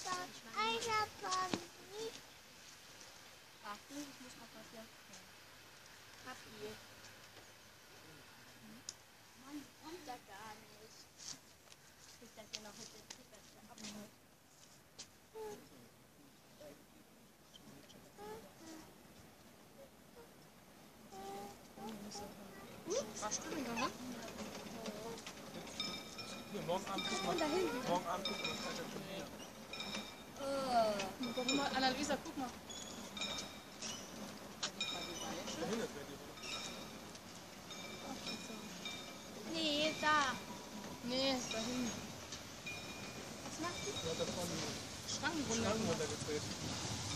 Achtung, ich muss noch was hier. Papier. Mann, kommt da gar nicht. Ich denke noch mit dem Ticket abholen. Warst du denn da hin? Hier, morgen Abend gucken wir. Morgen Abend gucken wir. Guck mal, Annalisa, guck mal. Nee, da. Nee, ist da hinten. Was macht die? Ja, da vorne Schranken die Schranken runtergetreten.